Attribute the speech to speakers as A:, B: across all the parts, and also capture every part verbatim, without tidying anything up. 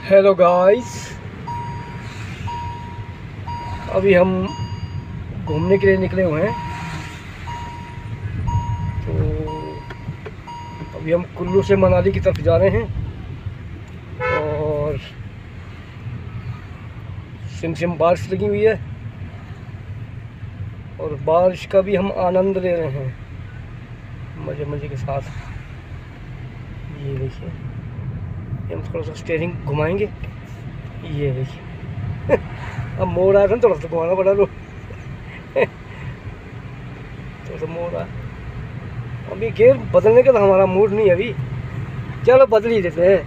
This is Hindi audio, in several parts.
A: हेलो गाइस, अभी हम घूमने के लिए निकले हुए हैं। तो अभी हम कुल्लू से मनाली की तरफ जा रहे हैं और सिमसिम बारिश लगी हुई है और बारिश का भी हम आनंद ले रहे हैं मज़े मज़े के साथ। ये देखिए, हम थोड़ा सा स्टीयरिंग घुमाएंगे। ये देखिए अब मोड़ आया था, थोड़ा सा घुमाना पड़ा लो थोड़ा सा मोड़ आया। अभी गेयर बदलने का तो हमारा मूड नहीं है अभी, चलो बदल ही देते हैं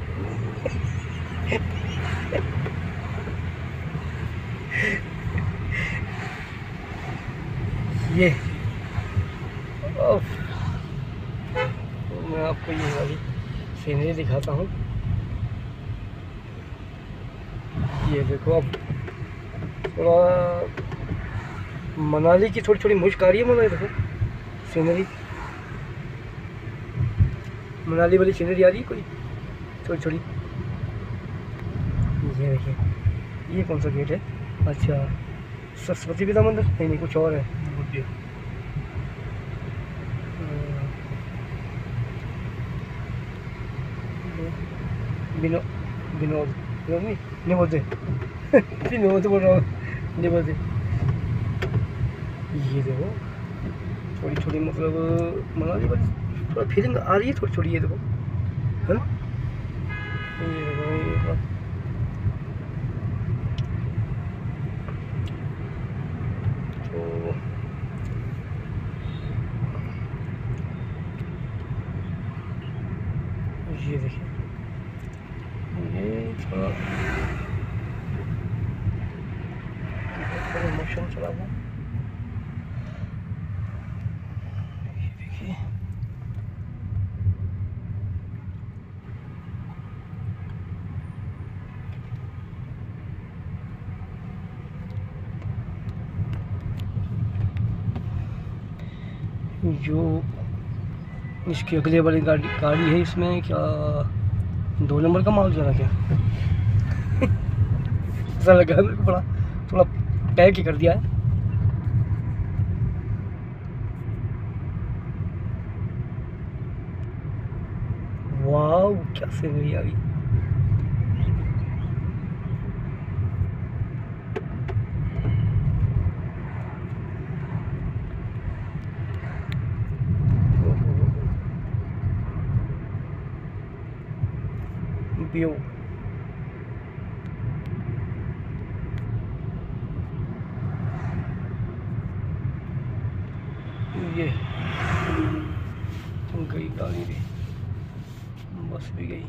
A: ये मैं आपको ये वाली सीनरी दिखाता हूँ। ये देखो, अब थोड़ा मनाली की थोड़ी थोड़ी मुश्क आ रही है। मनाली देखो, सीनरी मनाली वाली सीनरी आ रही है कोई थोड़ी थोड़ी। ये देखिए, ये कौन सा गेट है? अच्छा, सरस्वती पिता मंदिर? नहीं नहीं, कुछ और है। विनोद विनोद विनोद नहीं निबोध विनोद बोल रहा हूँ, निबोध। ये देखो, थोड़ी थोड़ी मतलब मनाली वाली थोड़ा फीलिंग आ रही है थोड़ी थोड़ी। ये देखो, है ना? ये देखो, ये तो ये देखिए, ये थोड़ा मोशन चला हुआ। ये देखिए, जो इसकी अगले वाली गाड़ी गाड़ी है, इसमें क्या दो नंबर का माल जरा क्या ऐसा लगा मेरे को, बड़ा थोड़ा पैक ही कर दिया है। वाह, क्या सीनरी आ गई। व्यू ये गई गाड़ी भी, बस भी गई।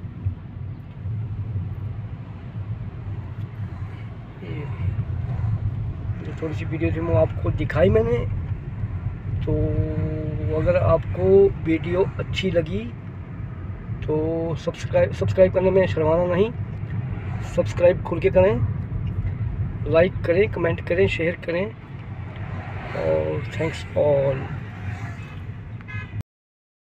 A: ये जो थोड़ी सी वीडियो थी वो आपको दिखाई मैंने। तो अगर आपको वीडियो अच्छी लगी तो सब्सक्राइब सब्सक्राइब करने में शर्माना नहीं। सब्सक्राइब खुल के करें, लाइक करें, कमेंट करें, शेयर करें और थैंक्स ऑल।